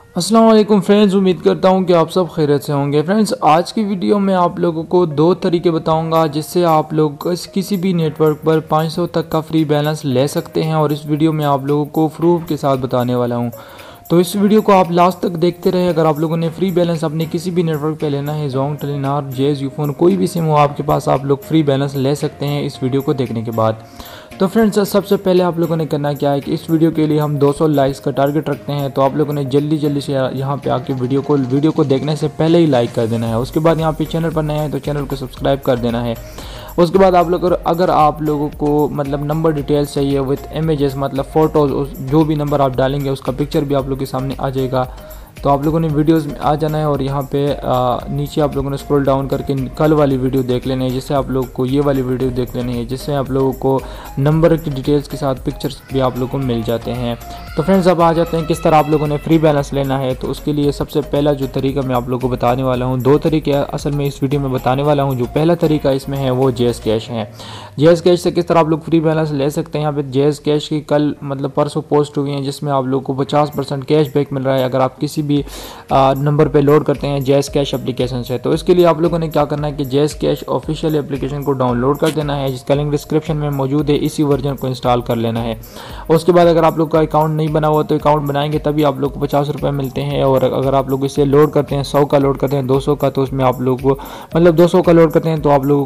अस्सलाम वालेकुम फ्रेंड्स, उम्मीद करता हूँ कि आप सब खैरियत से होंगे। फ्रेंड्स, आज की वीडियो में आप लोगों को दो तरीके बताऊंगा जिससे आप लोग किसी भी नेटवर्क पर 500 तक का फ्री बैलेंस ले सकते हैं और इस वीडियो में आप लोगों को प्रूफ के साथ बताने वाला हूँ। तो इस वीडियो को आप लास्ट तक देखते रहे। अगर आप लोगों ने फ्री बैलेंस अपने किसी भी नेटवर्क पे लेना है, जोंग, टेलीनॉर, जेज, यूफोन, कोई भी सिम हो आपके पास, आप लोग फ्री बैलेंस ले सकते हैं इस वीडियो को देखने के बाद। तो फ्रेंड्स, सबसे पहले आप लोगों ने करना क्या है कि इस वीडियो के लिए हम 200 लाइक्स का टारगेट रखते हैं। तो आप लोगों ने जल्दी से यहाँ पे आके वीडियो को देखने से पहले ही लाइक कर देना है। उसके बाद यहाँ पे चैनल पर नए हैं तो चैनल को सब्सक्राइब कर देना है। उसके बाद आप लोग अगर आप लोगों को मतलब नंबर डिटेल्स चाहिए विथ इमेजेस, मतलब फ़ोटोज़, जो भी नंबर आप डालेंगे उसका पिक्चर भी आप लोग के सामने आ जाएगा। तो आप लोगों ने वीडियोस में आ जाना है और यहाँ पे नीचे आप लोगों ने स्क्रॉल डाउन करके कल वाली वीडियो देख लेनी है, जिससे आप लोग को ये वाली वीडियो देख लेनी है, जिससे आप लोगों को नंबर की डिटेल्स के साथ पिक्चर्स भी आप लोगों को मिल जाते हैं। तो फ्रेंड्स, अब आ जाते हैं किस तरह आप लोगों ने फ्री बैलेंस लेना है। तो उसके लिए सबसे पहला जो तरीका मैं आप लोगों को बताने वाला हूँ, दो तरीके असल में इस वीडियो में बताने वाला हूँ। जो पहला तरीका इसमें है वो जेएस कैश है। जेएस कैश से किस तरह आप लोग फ्री बैलेंस ले सकते हैं। यहाँ पे जेएस कैश की कल मतलब परसों पोस्ट हुई है, जिसमें आप लोग को 50% कैश बैक मिल रहा है अगर आप किसी भी नंबर पे लोड करते हैं जेएस कैश एप्लीकेशन से। तो इसके लिए आप लोगों ने क्या करना है कि जेएस कैश ऑफिशियल एप्लीकेशन को डाउनलोड कर देना है, जिसका लिंक डिस्क्रिप्शन में मौजूद है। इसी वर्जन को इंस्टॉल कर लेना है। उसके बाद अगर आप लोग का अकाउंट नहीं बना हुआ तो अकाउंट बनाएंगे तभी आप लोग को 50 रुपये मिलते हैं। और अगर आप लोग इसे लोड करते हैं, 100 का लोड करते हैं, 200 का, तो उसमें आप लोग को मतलब 200 का लोड करते हैं तो आप लोगों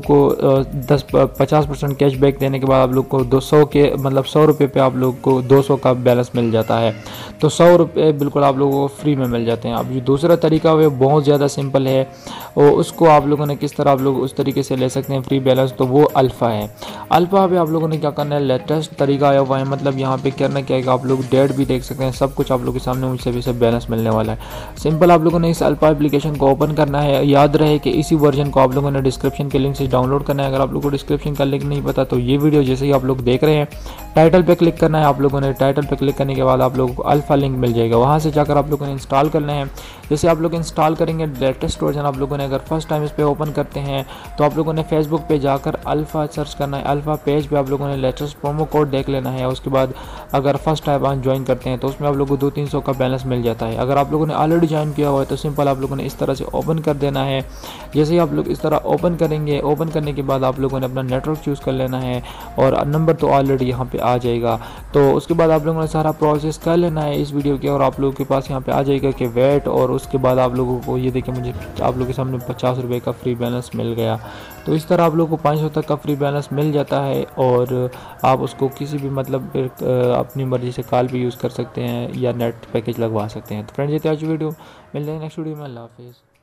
को 50% कैश बैक देने के बाद आप लोग को 200 के मतलब 100 रुपये पे आप लोग को 200 का बैलेंस मिल जाता है। तो 100 रुपये बिल्कुल आप लोगों को फ्री में मिल जाते हैं। अब दूसरा तरीका वो बहुत ज़्यादा सिंपल है और उसको आप लोगों ने किस तरह आप लोग उस तरीके से ले सकते हैं फ्री बैलेंस, तो वो अल्फ़ा है। अल्फ़ा पे आप लोगों ने क्या करना है, लेटेस्ट तरीका आया हुआ है, मतलब यहाँ पे करना क्या है कि आप लोग डेट भी देख सकते हैं, सब कुछ आप लोगों के सामने मुझसे भी सब बैलेंस मिलने वाला है। सिंपल आप लोगों ने इस अल्फ़ा एप्लीकेशन को ओपन करना है। याद रहे कि इसी वर्जन को आप लोगों ने डिस्क्रिप्शन के लिंक से डाउनलोड करना है। अगर आप लोगों को डिस्क्रिप्शन का लिंक नहीं पता तो ये वीडियो जैसे ही आप लोग देख रहे हैं टाइटल पे क्लिक करना है। आप लोगों ने टाइटल पे क्लिक करने के बाद आप लोगों को अल्फ़ा लिंक मिल जाएगा, वहाँ से जाकर आप लोगों ने इंस्टॉल करना है। जैसे आप लोग इंस्टॉल करेंगे लेटेस्ट वर्जन, आप लोगों ने अगर फर्स्ट टाइम इस पे ओपन करते हैं तो आप लोगों ने फेसबुक पे जाकर अल्फ़ा सर्च करना है। अल्फ़ा पेज पे आप लोगों ने लेटेस्ट प्रोमो कोड देख लेना है। उसके बाद अगर फर्स्ट टाइम आप ज्वाइन करते हैं तो उसमें आप लोगों को 200-300 का बैलेंस मिल जाता है। अगर आप लोगों ने ऑलरेडी ज्वाइन किया हुआ है तो सिंपल आप लोगों ने इस तरह से ओपन कर देना है। जैसे ही आप लोग इस तरह ओपन करेंगे, ओपन करने के बाद आप लोगों ने अपना नेटवर्क चूज़ कर लेना है और नंबर तो ऑलरेडी यहाँ पे आ जाएगा। तो उसके बाद आप लोगों ने सारा प्रोसेस कर लेना है इस वीडियो के और आप लोगों के पास यहाँ पे आ जाएगा कि वेट। और उसके बाद आप लोगों को ये देखिए मुझे आप लोगों के सामने 50 रुपये का फ्री बैलेंस मिल गया। तो इस तरह आप लोगों को 500 तक का फ्री बैलेंस मिल जाता है और आप उसको किसी भी मतलब अपनी मर्ज़ी से कॉल भी यूज़ कर सकते हैं या नेट पैकेज लगवा सकते हैं। तो फ्रेंड्स, ये थी आज वीडियो, मिलते हैं नेक्स्ट वीडियो में। अल्लाह हाफिज़।